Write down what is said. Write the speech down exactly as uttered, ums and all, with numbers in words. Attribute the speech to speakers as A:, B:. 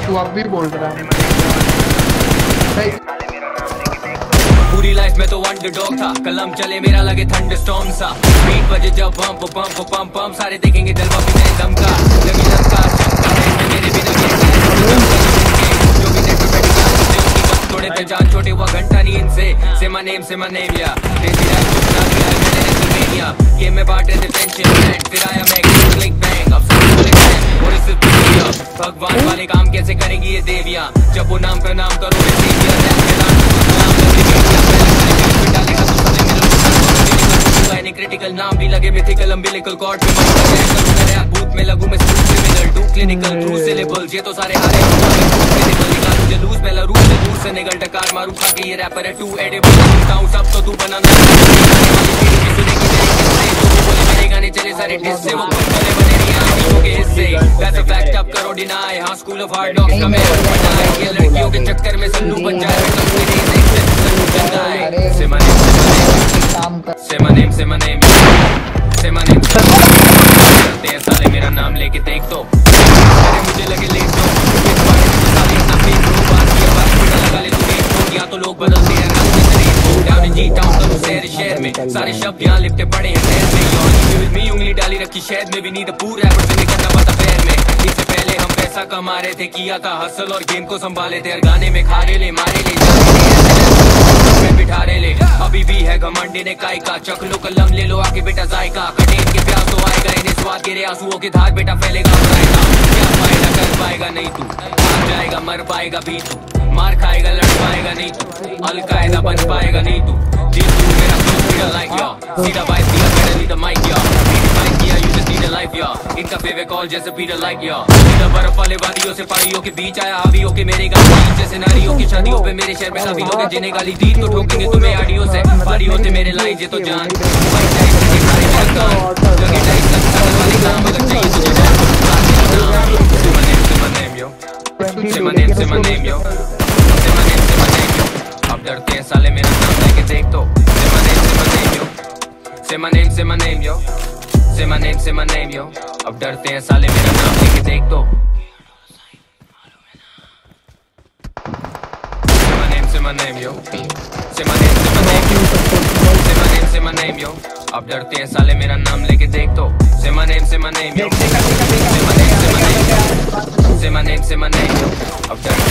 A: तू अब भी बोल रहा है।
B: पूरी लाइफ में तो अंडरडॉग था, कलम चले मेरा लगे थंडरस्टॉर्म सा। बीट बजे जब पंप पंप पंप पंप सारे देखेंगे जलवा भी मेरे दम का। लगी लंका चक्का है मेरे बिना जो भी नेट पे बैठ थोड़े पहचान छोटे हुआ घंटा नहीं इनसे। Say my name say my name या देसी रैप चुपना दिया मैंने रेसलमेनिया गेम में बांट रहे थे टेंशन एंड फिर आया मैं क्लिक बैंग। अब सब बोले और इस भगवान वाले काम कैसे करेंगी ये देवियां जब वो नाम का नाम करो क्रिटिकल नाम भी लगे मिथिकल अम्बिलिकल कॉर्ड पे भूत में लगू मैं criminal to clinical true syllables ये तो सारे हारे निकालू जलूस पहला रूस से दूर से निकल टकार मारू खा के ये रैपर है टू एडिबल सुनता हूं सब तो तू बनाना मेरे गाने चले सारे डिस से वो खुद बने बने रियलिटी के हिस्से दैट्स अ फैक्ट अब करो डिनाई हां स्कूल ऑफ हार्ड डॉग्स का मैं बनाया ये लड़कियों के चक्कर में सल्लू बन जाए मैं कभी नहीं देख सल्लू जंदाई से मने से my name से my name से my name करते हैं साले मेरा नाम लेके देख तो अरे मुझे लगे लेट तो इस बार साले इतना फेक हो बात की आवाज बिना लगा ले तू देख तो या तो लोग बदलते हैं नाम से तेरे डाउन इन जी टाउन तो शहर शहर में सारे शब्द यहाँ लिपटे पड़े हैं शहर में योर विद मी उंगली डाली रखी शहद में भी नीड पूरा रैपर से निकलना पता पैर में। इससे पहले हम पैसा कमा रहे थे किया था हसल और गेम को संभाले थे हर गाने में खा रहे ले मारे ले बिठा रहे ले अभी भी है घमंडी ने काय का चक लो कलम ले लो आके बेटा जायका कटेन के प्यास तो आएगा इन्हें स्वाद गिरे आंसुओं की धार बेटा फैलेगा क्या फायदा कर पाएगा नहीं तू भाग जाएगा मर पाएगा भी तू मार खाएगा लड़ पाएगा नहीं तू अलकायदा बन पाएगा नहीं तू जी तू मेरा दोस्त लाइक या सीधा बाइस दिया मैंने ली द माइक या डिफाइन किया you just need a life या इनका फेवरेट कॉल जैसे पीटर लाइक या सीधा बर्फ वाले वादियों से पहाड़ियों के बीच आया हावियों के मेरे गाने जैसे नारियों की शादियों पे मेरे शहर में सभी लोग जिन्हें गाली दी तो ठोकेंगे तुम्हें आडियो से भारी होते मेरे लाइक ये तो जान बाइक टाइप के सारे मेरे कान लगे टाइप का वाले काम अगर चाहिए तुझे से my name से my name yo से my name से my name yo से my name से my name yo अब डरते हैं साले मेरा नाम लेके देख तो से my name से my name yo से my name से my name yo से my name से my name yo अब डरते हैं साले मेरा नाम लेके देख तो से my name से my name yo से my name से my name yo से my name से my name yo अब डरते हैं साले मेरा नाम लेके देख तो से my name से my name yo से my name से my name yo से my name से my name yo अब डरते